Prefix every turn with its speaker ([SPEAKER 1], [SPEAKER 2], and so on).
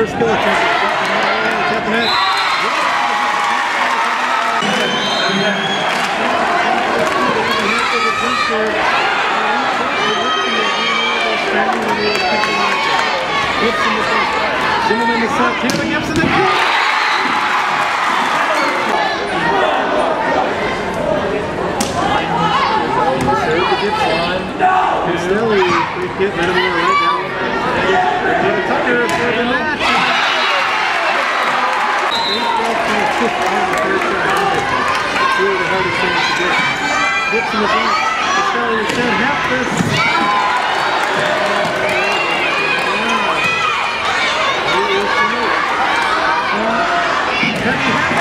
[SPEAKER 1] first skill attempt. Tap the net. Zimmerman to set. Taylor Gibson to kill. Serve to Gibson. Castelli, free kick, Metamora right now. David Tucker for the match. Baseball to the fifth on the third shot. Two of the hardest things to get. Gibson to beat. Castelli to send half this. Heavy